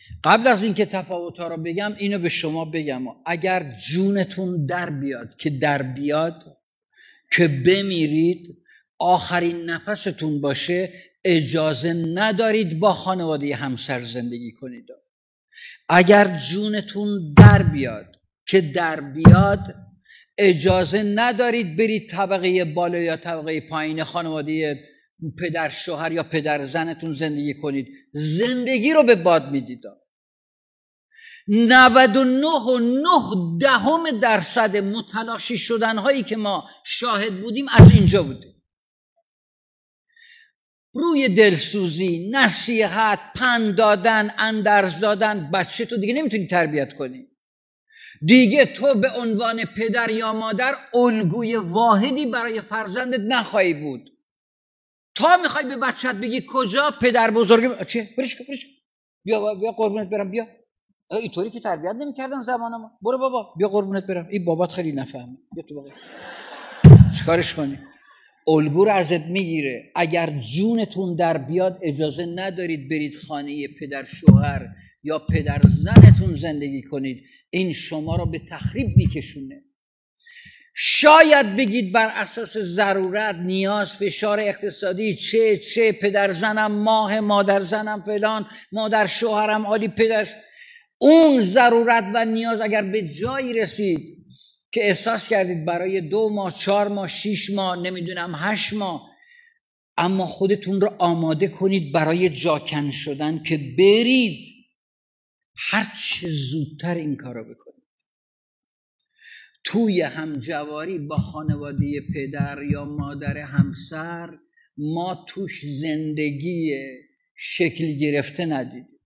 قبل از اینکه تفاوت‌ها رو بگم اینو به شما بگم، اگر جونتون در بیاد که در بیاد، که بمیرید آخرین نفستون باشه، اجازه ندارید با خانواده همسر زندگی کنید. اگر جونتون در بیاد که در بیاد، اجازه ندارید برید طبقه بالا یا طبقه پایین خانواده پدر شوهر یا پدر زنتون زندگی کنید. زندگی رو به باد میدید. 99.9% متلاشی شدن هایی که ما شاهد بودیم از اینجا بوده. روی دلسوزی، نصیحت، پند دادن، اندرز دادن. بچه تو دیگه نمیتونی تربیت کنی. دیگه تو به عنوان پدر یا مادر الگوی واحدی برای فرزندت نخواهی بود. تا میخوای به بچت بگی کجا پدر بزرگ چه؟ برش بیا قربونت برم، بیا. اینطوری که تربیت نمی‌کردن زمان ما. برو بابا، بیا قربونت برم. این بابات خیلی نفهمه. بیا تو بابا. چیکارش کنی؟ الگو رو ازت میگیره. اگر جونتون در بیاد اجازه ندارید برید خانه پدر شوهر یا پدر زنتون زندگی کنید. این شما رو به تخریب میکشونه. شاید بگید بر اساس ضرورت، نیاز، فشار اقتصادی، چه پدر زنم ماه، مادر زنم فلان، مادر شوهرم عالی، پدر. اون ضرورت و نیاز اگر به جایی رسید که احساس کردید برای 2 ماه، 4 ماه، 6 ماه، نمیدونم 8 ماه، اما خودتون رو آماده کنید برای جاکن شدن که برید هر چه زودتر این کارو بکنید. توی همجواری با خانواده پدر یا مادر همسر ما توش زندگی شکل گرفته ندیدیم.